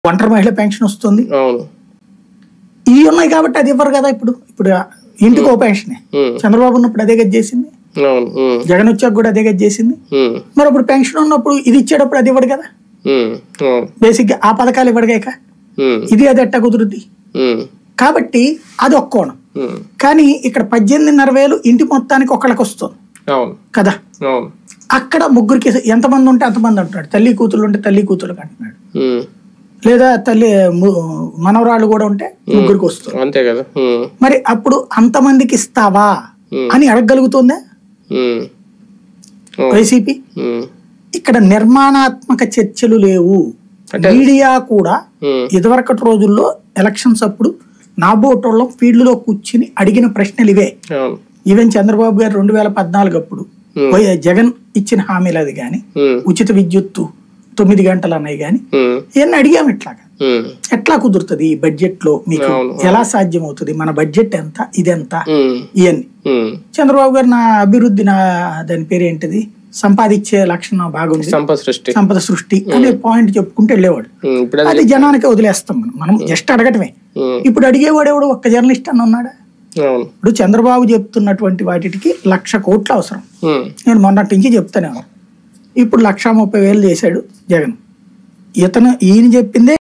ఒంటరి మహిళ పెన్షన్ వస్తుంది. ఇవి ఉన్నాయి కాబట్టి అది ఇవ్వరు కదా. ఇప్పుడు ఇంటికి ఓ పెన్షన్ చంద్రబాబు ఉన్నప్పుడు అదే గది చేసింది, జగన్ వచ్చాక కూడా అదే గది చేసింది. మరి ఇప్పుడు పెన్షన్ ఉన్నప్పుడు ఇది ఇచ్చేటప్పుడు అది ఇవ్వడు కదా. బేసిక్ గా ఆ పథకాలు ఇవ్వడుగాక ఇది అది ఎట్టా కుదురుద్ది. కాబట్టి అది ఒక్క కోణం. కానీ ఇక్కడ 18,500 ఇంటి మొత్తానికి ఒకళ్ళకి వస్తుంది కదా. అక్కడ ముగ్గురికి ఎంతమంది ఉంటే అంతమంది అంటున్నాడు. తల్లి కూతురు ఉంటే తల్లి కూతురుకి అంటున్నాడు, లేదా తల్లి మనవరాళ్ళు కూడా ఉంటే ముగ్గురికి వస్తుంది అంతే కదా. మరి అప్పుడు అంతమందికి ఇస్తావా అని అడగగలుగుతుందా వైసీపీ? ఇక్కడ నిర్మాణాత్మక చర్చలు లేవు. మీడియా కూడా ఇదివరకటి రోజుల్లో ఎలక్షన్స్ అప్పుడు నాబోటోళ్ళం ఫీల్డ్ లో కూర్చుని అడిగిన ప్రశ్నలు ఇవే. ఈవెన్ చంద్రబాబు గారు 2014 అప్పుడు జగన్ ఇచ్చిన హామీలు అది గాని, ఉచిత విద్యుత్తు 9 గంటలు అన్నాయి గాని, ఇవన్నీ అడిగాము. ఇట్లాగా ఎట్లా కుదురుతుంది ఈ బడ్జెట్ లో, మీకు ఎలా సాధ్యం అవుతుంది, మన బడ్జెట్ ఎంత, ఇదెంత, ఇవన్నీ. చంద్రబాబు గారు నా అభివృద్ధి, నా దాని పేరు ఏంటిది, సంపాదించే లక్షణం బాగుంది, సంపద సృష్టి అనే పాయింట్ చెప్పుకుంటూ వెళ్ళేవాడు. అది జనానికి వదిలేస్తాం మనం జస్ట్ అడగటమే. ఇప్పుడు అడిగేవాడు ఎవడు? ఒక్క జర్నలిస్ట్ అన్న ఉన్నాడా? ఇప్పుడు చంద్రబాబు చెప్తున్నటువంటి వాటికి 1,00,000 కోట్లు అవసరం. నేను మొన్నటి నుంచి చెప్తానే. ఇప్పుడు 1,30,000 చేశాడు జగన్. ఈయన చెప్పిందే